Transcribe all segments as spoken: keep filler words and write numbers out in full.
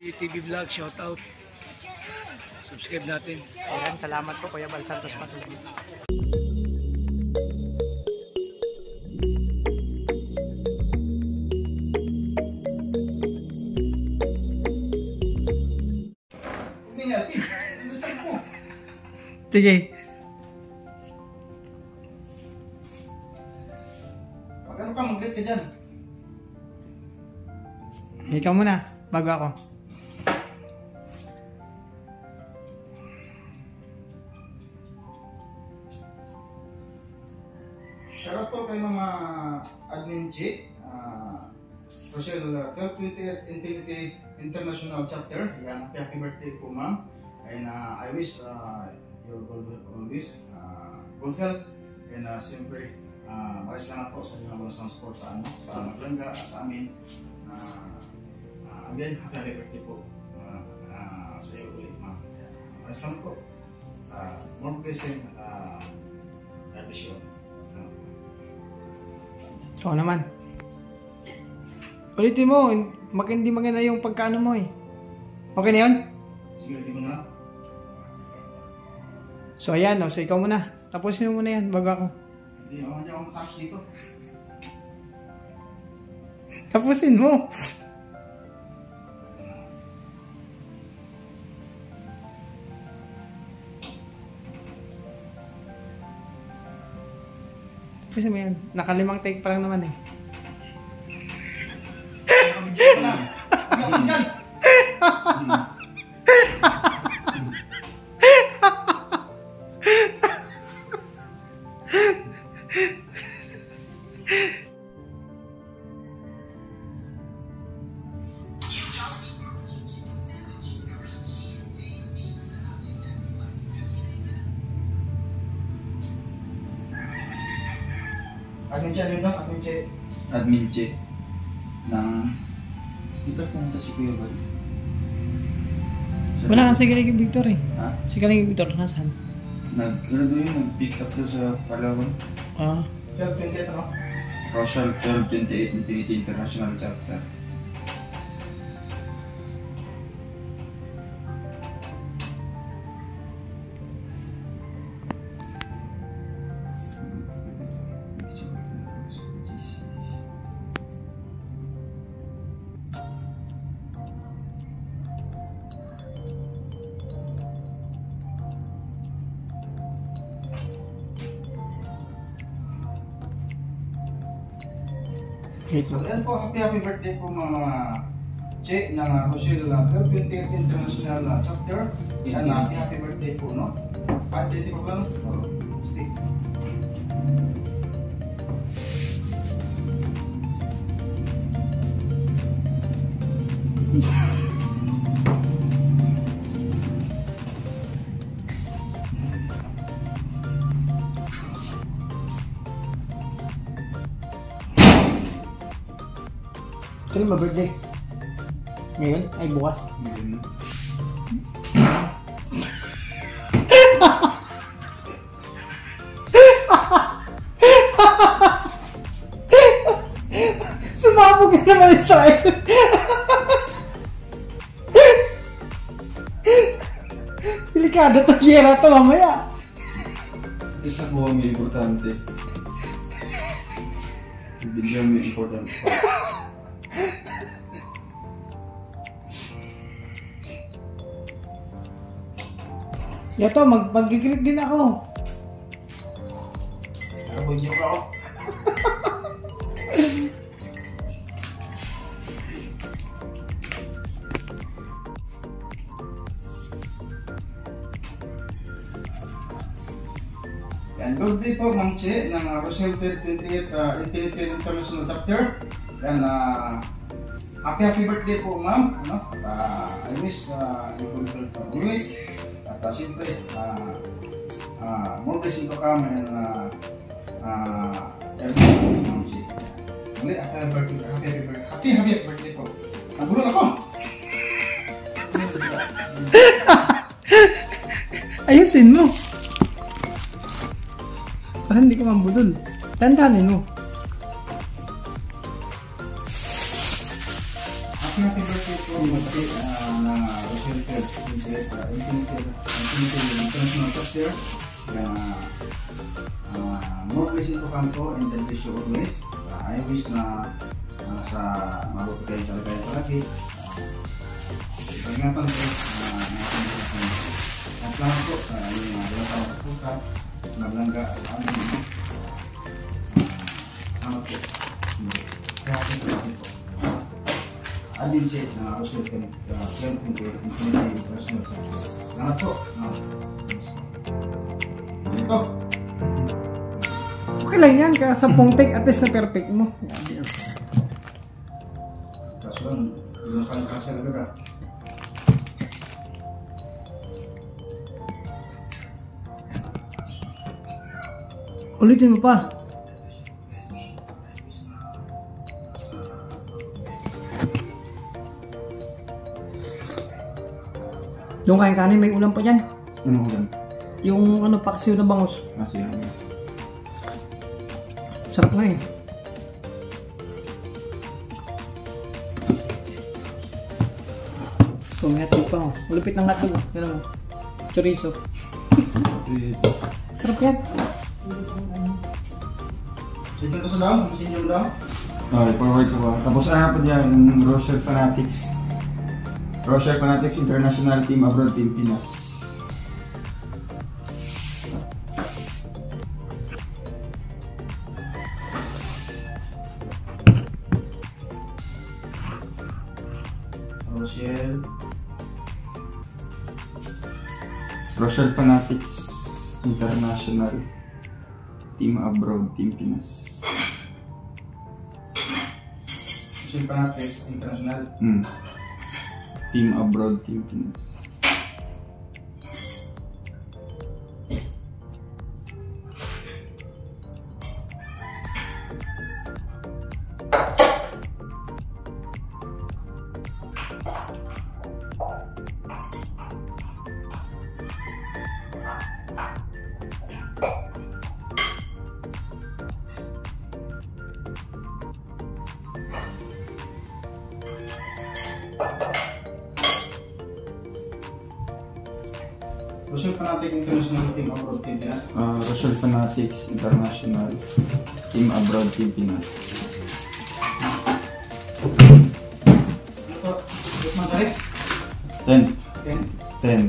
T V Vlog, shout out. Subscribe natin. Ayan, salamat po Kuya Bal Santos Patuloy. Sige. Magano ka, mag-lit ka dyan. Ikaw muna, bago ako. Shoutout po kay mga admin G, uh, Rochelle uh, twelve twenty-eight Infinity International Chapter. Yan, happy birthday po ma'am. And uh, I wish uh, your always uh, good health. And uh, siyempre, uh, maris lang po sa inyo ng support sa, ano, sa Maglangga at sa amin. Uh, uh, again, happy birthday po uh, uh, sa iyo ulit ma'am. Maris lang po. Uh, more blessing uh, I wish you. Oo naman. Ulitin mo, mag hindi maganda yung pagkaano mo eh. Okay na yun? Sige, ulitin mo na. So ayan, no? So ikaw muna. Tapusin mo muna yan, bago ako. Hindi, ako hindi ako matapos dito. Tapusin mo! Tapusin mo yan. Nakalimang take pa lang naman eh. Admin siya rin lang, admin siya. Admin check ng dito pumunta si Kuya Bal. Wala kasi galing Victor eh. Ha? Si galing Victor, nasaan? Nag, ano doon yun? Nag-pick up doon sa Palawan. Ah. twelve twenty-eight ano? Rochelle twelve twenty-eight Infinity International Chapter. So, yan po, happy happy birthday po mga Che ng uh, Rochelle uh, twelve twenty-eight International uh, Chapter. Yan, uh, happy happy birthday po, no? Happy birthday po ba, no? Oh, stick. Kailan ba birthday? Ngayon? Ay, bukas? Ngayon. Sumabog ka naman sa akin! Delikado to, Yera to mamaya! Isa po ang importante. Bigyan mo yung importante pa. Yato, mag mag-greet din ako. Nakabudyo ka ako. Yan, birthday po Ma'am Che ng uh, Rochelle twelve twenty-eight uh, Infinity International Chapter. Yan, uh, happy happy birthday po ma'am. Ano? Uh, I wish uh, you will health always. At uh, siyempre, uh, uh, more blessing to come and uh, uh, everything Ma'am Che. Muli, happy happy birthday, happy happy birthday, happy happy birthday po. Nagulong ako! Ayusin mo. Para hindi ka mambudol. Tandanin mo. Happy happy birthday po. uh, na Rochelle Third International Chapter. Yan, uh, uh, more blessing to come po and then wish you always. Uh, I wish na uh, sa mabuti kayo talaga yung palagi. Pagingatan po, uh, salamat po sa inyong mga uh, sa puta, sa naglangga, sa amin. Uh, salamat po. Kaya po po po. Adin check na Rochelle Third Infinity Personal Chapter. Salamat po. Ito. Okay lang yan, kaya sa pongtek at least na perfect mo. Kaso lang, hindi na kang kasal agad. Ulitin mo pa. Doon kain kanin, may ulam pa dyan. Ano ulam? Yung ano, paksiw na bangus. Ah, sige. Sarap nga eh. So, may hotdog pa oh. Malupit ng hotdog oh. Yan oh. Chorizo. Sarap yan. Sige ito sa daw, masin yung daw. Okay, forward sa bawah. Tapos ano pa dyan, yung Rochelle Fanatics. Rochelle Fanatics International Team Abroad Team Pinas. Rochelle. Rochelle Fanatics International Team Abroad Team Pinas. Rochelle Fanatics International. Hmm. Team Abroad Team Pinas. Rochelle Fanatics International Team Abroad Team Pinas. Uh, Rochelle Fanatics International Team Abroad Team Pinas. Ito, ito masari. ten. Ten. ten.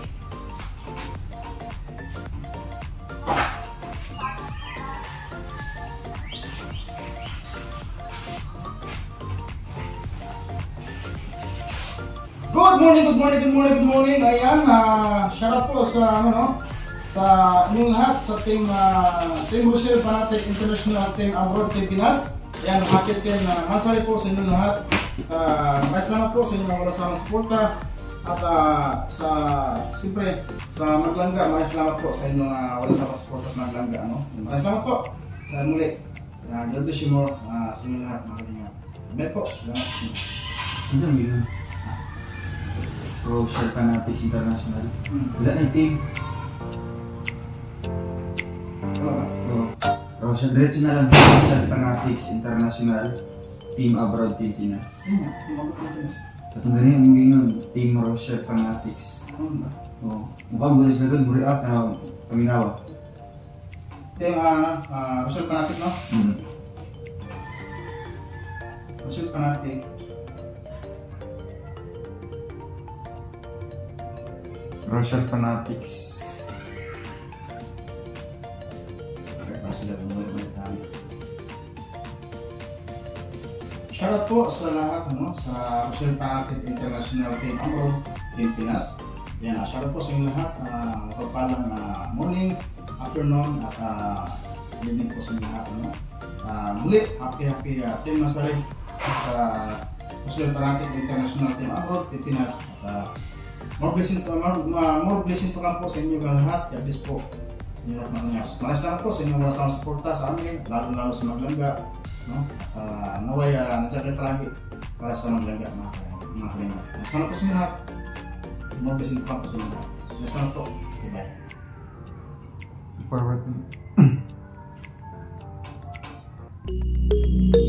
Good morning, good morning, good morning, good morning. Ayan, uh, shout out po sa ano no, sa inyong lahat sa team uh, Team Rochelle Fanatics International Team Abroad Team Pinas. Ayan, happy team na uh, masari po sa inyong lahat. Uh, maraming salamat po sa inyong wala sa suporta at uh, sa siyempre sa Maglangga. Maraming salamat po sa inyong uh, wala sa suporta sa Maglangga. Ano? Maraming salamat po sa muli. Uh, God bless you more uh, sa inyong lahat. Maraming po. Salamat po. Ano ang yun? Rochelle Fanatics International. Hmm. Wala na yung team. Ano ba? Oh. Rochelle, diretso na lang. Rochelle Fanatics International Team Abroad Team Pinas. Hmm, Team Abroad Team Pinas. Katong ganyan, yung ganyan. Team Rochelle Fanatics. Ano ba? Oh. Mukhang bulis na doon. Buri up na paminawa. Team uh, uh, Rochelle Fanatics, no? Hmm. Rochelle Fanatics. Rochelle Fanatics. Okay, para sila bumalik-balik tayo. Shoutout po sa lahat, no? Sa Rochelle Fanatics International Team Abroad Team Pinas. Yan, uh, shoutout po sa inyo lahat. Uh, Mapagpalang uh, morning, afternoon, at uh, evening po sa inyo lahat, no? Uh, muli, happy happy uh, Team Masari sa Rochelle Fanatics International Team Abroad Team Pinas. At, uh, More blessing to, more, more blessing to lang po sa inyo lahat. God bless po sa inyo lahat ng mga. Maraming salamat po sa inyo mga sa suporta sa amin, lalo-lalo sa Maglangga. No? Uh, naway, uh, nandiyan kayo palagi para sa Maglangga, mga mga kalinga. Maraming salamat po sa inyo lahat. More blessing to lang po sa inyo lahat. Maraming salamat po. Goodbye. Forward.